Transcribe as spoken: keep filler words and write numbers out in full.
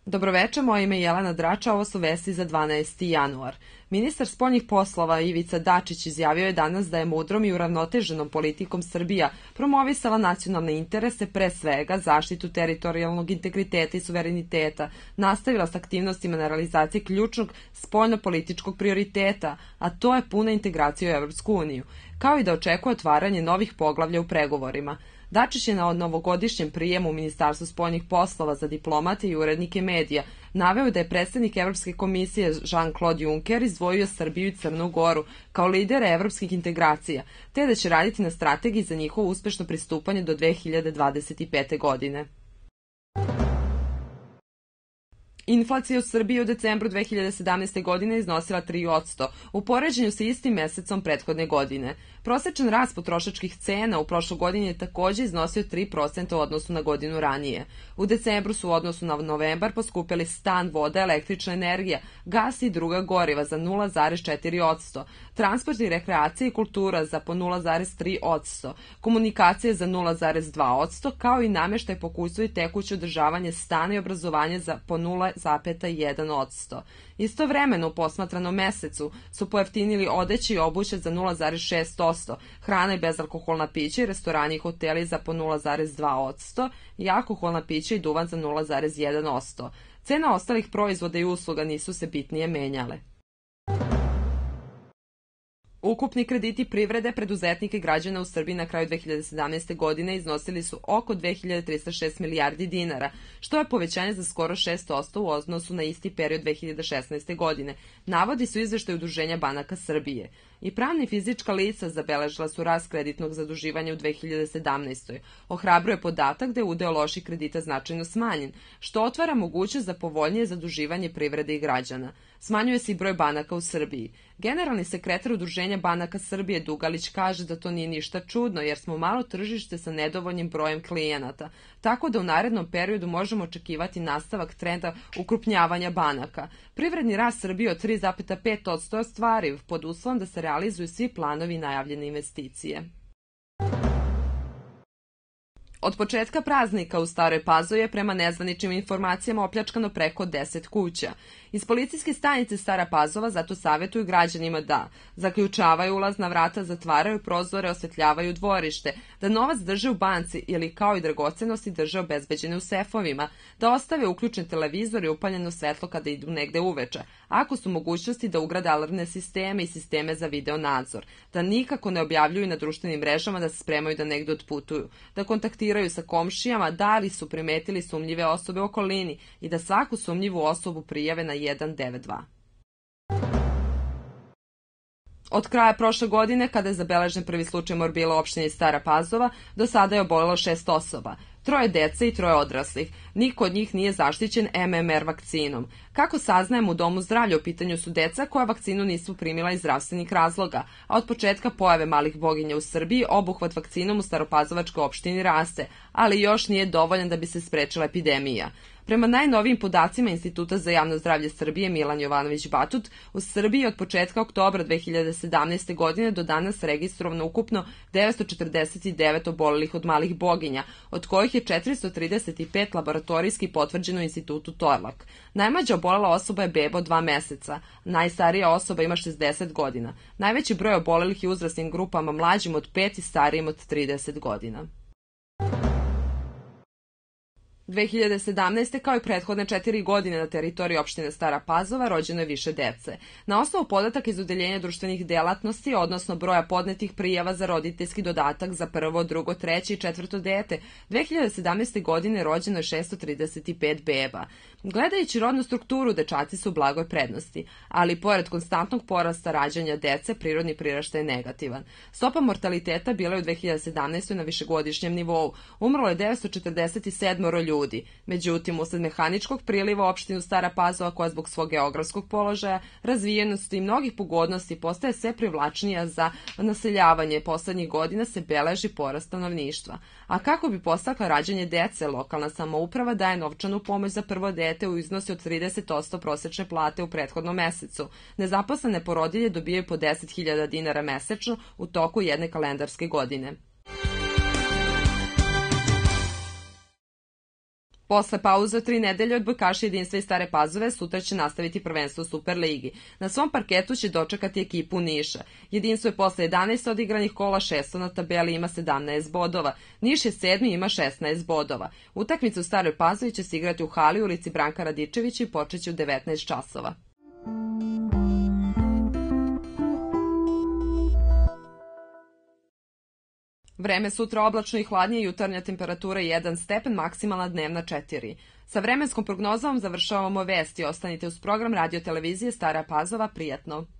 Dobroveče, moje ime je Jelena Drača, ovo su vesti za dvanaesti januar. Ministar spoljnih poslova Ivica Dačić izjavio je danas da je mudrom i uravnoteženom politikom Srbija promovisala nacionalne interese, pre svega zaštitu teritorijalnog integriteta i suvereniteta, nastavila s aktivnostima na realizaciji ključnog spoljno-političkog prioriteta, a to je puna integracija u Evropsku uniju, kao i da očekuje otvaranje novih poglavlja u pregovorima. Dačić je na novogodišnjem prijemu u Ministarstvu spoljnih poslova za diplomate i urednike medija naveo da je predsednik Evropske komisije Jean-Claude Juncker izdvojio Srbiju i Crnu Goru kao lidere evropskih integracija, te da će raditi na strategiji za njihovo uspešno pristupanje do dve hiljade dvadeset pete. godine. Inflacija u Srbiji u decembru dve hiljade sedamnaeste. godine iznosila tri posto, u poređenju sa istim mesecom prethodne godine. Prosečan rast potrošačkih cena u prošloj godini je takođe iznosio tri posto u odnosu na godinu ranije. U decembru su u odnosu na novembar poskupili stan, voda, električna energija, gas i druga goriva za nula zarez četiri posto, transport i rekreacija i kultura za po nula zarez tri posto, komunikacije za nula zarez dva posto, kao i nameštaj, pokućstvo i tekuće održavanje stana i obrazovanje za po nula zarez jedan posto. Istovremeno u posmatranom mesecu su pojeftinili odeće i obuće za nula zarez šest posto, hrana i bezalkoholna pića i restorani i hoteli za po nula zarez dva posto i alkoholna pića i duvan za nula zarez jedan posto. Cena ostalih proizvoda i usluga nisu se bitnije menjale. Ukupni krediti privrede, preduzetnika i građana u Srbiji na kraju dve hiljade sedamnaeste. godine iznosili su oko dve hiljade trista šest milijardi dinara, što je povećanje za skoro šest posto u odnosu na isti period dve hiljade šesnaeste. godine, navodi su izveštaj Udruženja banaka Srbije. I pravna i fizička lica zabeležila su rast kreditnog zaduživanja u dve hiljade sedamnaestoj. Ohrabruje podatak da je udeo loših kredita značajno smanjen, što otvara mogućnost za povoljnije zaduživanje privrede i građana. Smanjuje se i broj banaka u Srbiji. Generalni sekretar Udruženja banaka Srbije Dugalić kaže da to nije ništa čudno jer smo malo tržište sa nedovoljnim brojem klijenata, tako da u narednom periodu možemo očekivati nastavak trenda ukrupnjavanja banaka. Privredni rast Srbije od tri zarez pet posto je ostvariv pod uslovom da se realizuju svi planovi i najavljene investicije. Od početka praznika u Staroj Pazovi je prema nezvaničnim informacijama opljačkano preko deset kuća. Iz policijske stanice Stara Pazova zato savjetuju građanima da zaključavaju ulazna vrata, zatvaraju prozore, osvetljavaju dvorište, da novac drže u banci ili kao i dragocenosti drže obezbeđene u sefovima, da ostave uključen televizor i upaljeno svetlo kada idu negde uveče, ako su mogućnosti da ugrade alarmne sisteme i sisteme za video nadzor, da nikako ne objavljuju na društvenim mrežama da se spremaju da negde otputuju, da kontaktiraju sa komšijama da li su primetili sumnjive osobe u okolini i da svaku sumnjivu osobu prijave na jedan devet dva. Od kraja prošle godine, kada je zabeležen prvi slučaj morbila u opštini Stara Pazova, do sada je obolelo šest osoba, troje dece i troje odraslih. Niko od njih nije zaštićen M M R vakcinom. Kako saznajemo, u Domu zdravlja u pitanju su deca koja vakcinu nisu primila iz zdravstvenih razloga, a od početka pojave malih boginja u Srbiji obuhvat vakcinom u Staropazovačkoj opštini raste, ali još nije dovoljan da bi se sprečila epidemija. Prema najnovijim podacima Instituta za javno zdravlje Srbije Milan Jovanović Batut, u Srbiji od početka oktobra dve hiljade sedamnaeste. godine do danas registrovano ukupno devetsto četrdeset devet obolelih od malih boginja, od kojih je četiristo trideset pet laboratorijski potvrđeno u Institutu Torlak. Najmlađa obolela osoba je beba od dva meseca, najstarija osoba ima šezdeset godina. Najveći broj obolelih je u uzrasnim grupama mlađim od pet i starijim od trideset godina. dve hiljade sedamnaeste. kao i prethodne četiri godine na teritoriji opštine Stara Pazova rođeno je više dece. Na osnovu podataka iz Odeljenja društvenih delatnosti, odnosno broja podnetih prijava za roditeljski dodatak za prvo, drugo, treće i četvrto dete, dve hiljade sedamnaeste. godine rođeno je šesto trideset pet beba. Gledajući rodnu strukturu, dečaci su u blagoj prednosti, ali pored konstantnog porasta rađanja dece, prirodni priraštaj je negativan. Stopa mortaliteta bila je u dve hiljade sedamnaestoj. na višegodišnjem nivou. Umrlo je devetsto četrdeset sedam ljudi. Međutim, usled mehaničkog priliva u opštinu Stara Pazova, koja zbog svog geografskog položaja, razvijenosti i mnogih pogodnosti postaje sve privlačnija za naseljavanje, poslednjih godina se beleži porast stanovništva. A kako bi podstakla rađanje dece, lokalna samouprava daje novčanu pomoć za prvo dete u iznosi od trideset posto prosečne plate u prethodnom mesecu. Nezaposlene porodilje dobijaju po deset hiljada dinara mesečno u toku jedne kalendarske godine. Posle pauze od tri nedelje odbojkaši Jedinstva iz Stare Pazove sutra će nastaviti prvenstvo u Superligi. Na svom parketu će dočekati ekipu Niša. Jedinstvo je posle jedanaest odigranih kola šesto na tabeli, ima sedamnaest bodova. Niš je sedmi, ima šesnaest bodova. Utakmica u Staroj Pazovi će se igrati u hali u ulici Branka Radičevića i počeće u devetnaest časova. Vreme sutra oblačno i hladnije, jutarnja temperatura jedan stepen, maksimalna dnevna četiri. Sa vremenskom prognozom završavamo vesti. Ostanite uz program radio televizije Stara Pazova. Prijatno!